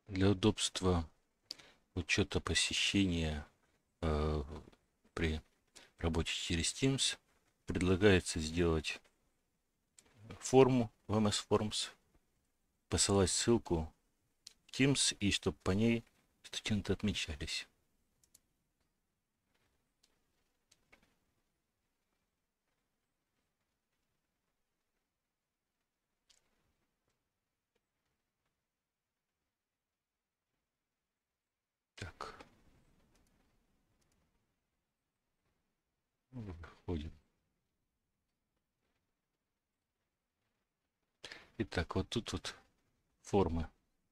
Для удобства учета посещения э, при работе через Teams предлагается сделать форму в MS Forms, посылать ссылку в Teams и чтобы по ней студенты отмечались. Так, выходим. Итак, вот тут вот формы.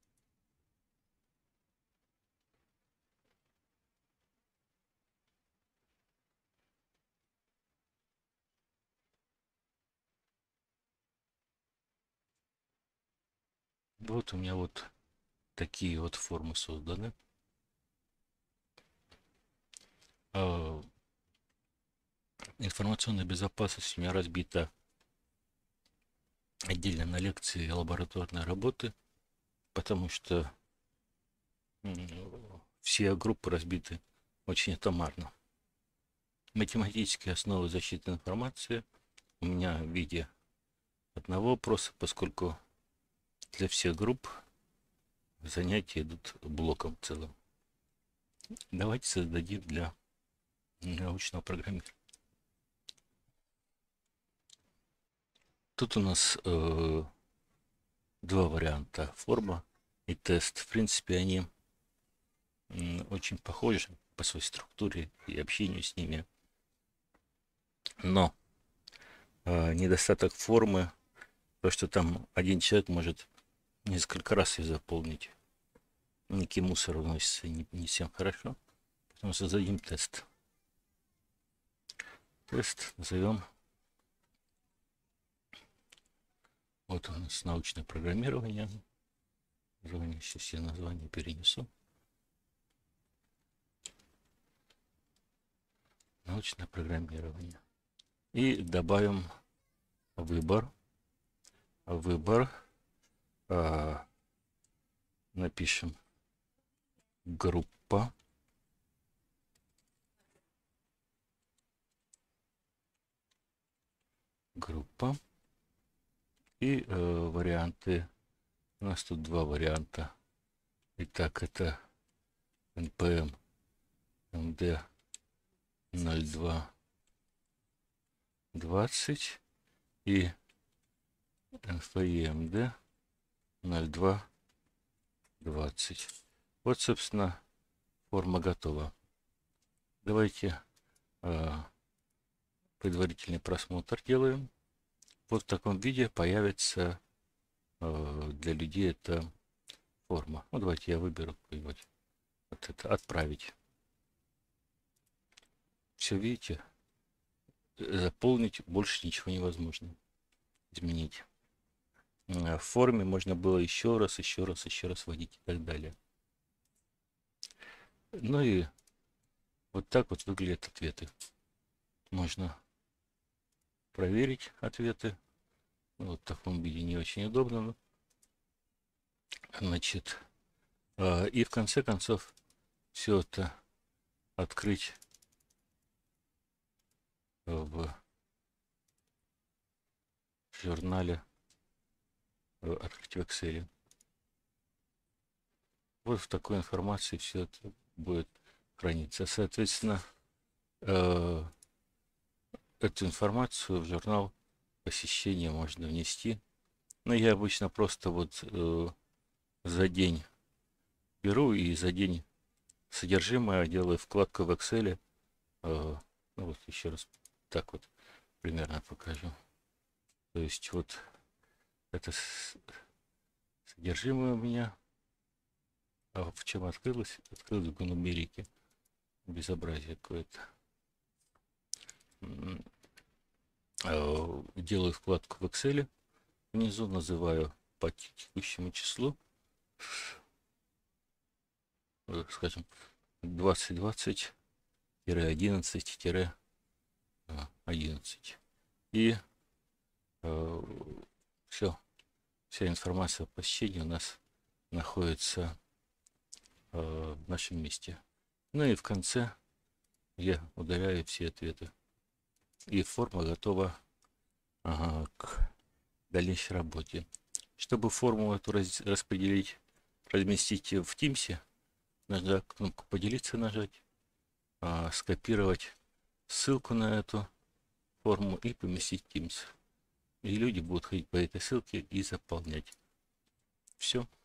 Вот у меня вот такие вот формы созданы. Информационная безопасность у меня разбита отдельно на лекции и лабораторные работы, потому что все группы разбиты очень атомарно. Математические основы защиты информации у меня в виде одного вопроса, поскольку для всех групп занятия идут блоком в целом. Давайте создадим для научного программирования. Тут у нас два варианта: форма и тест. В принципе, они очень похожи по своей структуре и общению с ними. Но недостаток формы, то, что там один человек может несколько раз ее заполнить. Некий мусор вносится не всем хорошо. Поэтому создадим тест. Тест назовем. Вот у нас научное программирование. Сейчас я название перенесу. Научное программирование. И добавим выбор. Выбор. Напишем группа. Группа. И варианты. У нас тут два варианта. Итак, это npm md 0220 и npmd 0220. Вот, собственно, форма готова. Давайте предварительный просмотр делаем. Вот в таком виде появится для людей эта форма. Ну, давайте я выберу какой-нибудь. Вот это «Отправить». Все, видите? Заполнить больше ничего невозможно. Изменить. В форме можно было еще раз вводить и так далее. Ну и вот так вот выглядят ответы. Можно проверить ответы. Вот в таком виде не очень удобно. Но... Значит, и в конце концов все это открыть в журнале, открыть в Excel. Вот в такой информации все это будет храниться. Соответственно, эту информацию в журнал посещения можно внести. Но я обычно просто вот за день беру и за день содержимое делаю вкладку в Excel. Ну вот еще раз так вот примерно покажу. То есть вот это содержимое у меня. А в чем открылось? Открылось в нумерике. Безобразие какое-то. Делаю вкладку в Excel. Внизу называю по текущему числу. Скажем, 2020-11-11. И все. Вся информация о посещении у нас находится в нашем месте. Ну и в конце я удаляю все ответы. И форма готова к дальнейшей работе. Чтобы форму эту распределить, разместить в Teams, надо кнопку «Поделиться» нажать, скопировать ссылку на эту форму и поместить в Teams. И люди будут ходить по этой ссылке и заполнять. Все.